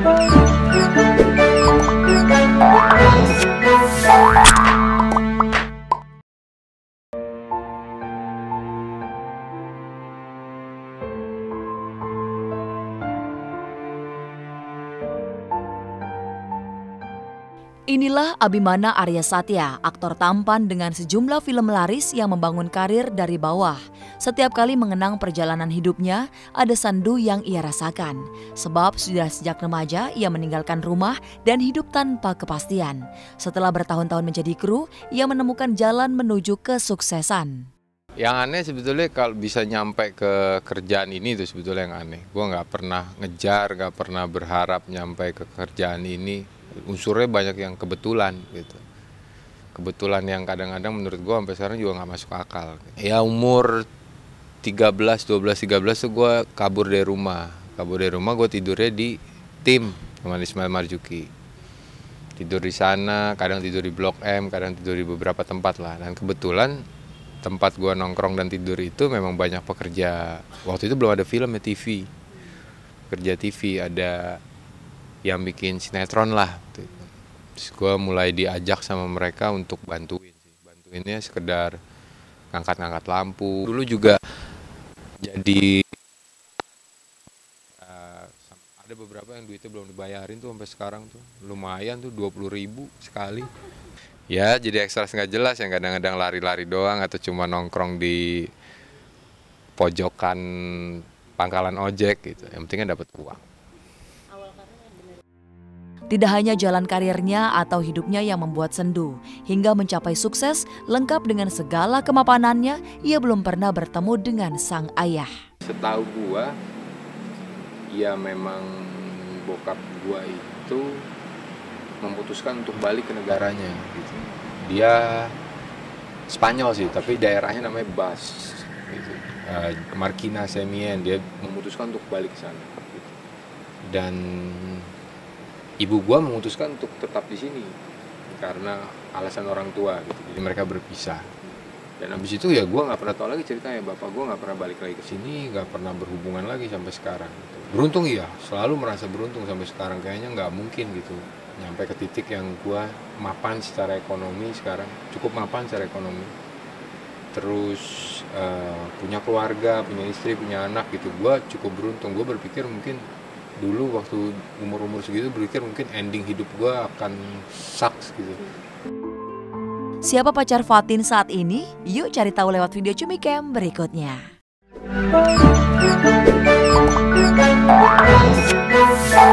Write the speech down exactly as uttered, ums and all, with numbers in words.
Inilah Abimana Arya Satya, aktor tampan dengan sejumlah film laris yang membangun karir dari bawah. Setiap kali mengenang perjalanan hidupnya, ada sandu yang ia rasakan. Sebab sudah sejak remaja ia meninggalkan rumah dan hidup tanpa kepastian. Setelah bertahun-tahun menjadi kru, ia menemukan jalan menuju kesuksesan. Yang aneh sebetulnya kalau bisa nyampe ke kerjaan ini itu sebetulnya yang aneh. Gue nggak pernah ngejar, nggak pernah berharap nyampe ke kerjaan ini. Unsurnya banyak yang kebetulan gitu. Kebetulan yang kadang-kadang menurut gue sampai sekarang juga nggak masuk akal. Ya umur tiga belas, dua belas, tiga belas tuh gue kabur dari rumah. Kabur dari rumah gue tidurnya di tim sama Ismail Marzuki. Tidur di sana, kadang tidur di Blok M, kadang tidur di beberapa tempat lah. Dan kebetulan tempat gue nongkrong dan tidur itu memang banyak pekerja. Waktu itu belum ada film ya, T V. Kerja T V, ada yang bikin sinetron lah. Terus gue mulai diajak sama mereka untuk bantuin. Bantuinnya sekedar ngangkat-ngangkat lampu. Dulu juga jadi uh, ada beberapa yang duitnya belum dibayarin tuh sampai sekarang tuh. Lumayan tuh dua puluh ribu sekali. Ya jadi ekstra nggak jelas yang kadang-kadang lari-lari doang atau cuma nongkrong di pojokan pangkalan ojek gitu. Yang pentingnya dapat uang. Tidak hanya jalan karirnya atau hidupnya yang membuat sendu, hingga mencapai sukses lengkap dengan segala kemapanannya, ia belum pernah bertemu dengan sang ayah. Setahu gua, ya memang bokap gua itu memutuskan untuk balik ke negaranya. Gitu. Dia Spanyol sih, tapi daerahnya namanya Bas, gitu. uh, Marquina Semien. Dia memutuskan untuk balik ke sana. Gitu. Dan ibu gua memutuskan untuk tetap di sini karena alasan orang tua gitu. Jadi mereka berpisah. Dan abis itu ya gua nggak pernah tahu lagi ceritanya. Bapak gua nggak pernah balik lagi ke sini, nggak pernah berhubungan lagi sampai sekarang. Gitu. Beruntung iya, selalu merasa beruntung sampai sekarang. Kayaknya nggak mungkin gitu nyampe ke titik yang gua mapan secara ekonomi sekarang, cukup mapan secara ekonomi. Terus uh, punya keluarga, punya istri, punya anak gitu. Gua cukup beruntung. Gua berpikir mungkin dulu waktu umur-umur segitu berpikir mungkin ending hidup gue akan sucks gitu. Siapa pacar Fatin saat ini? Yuk cari tahu lewat video Cumicam berikutnya.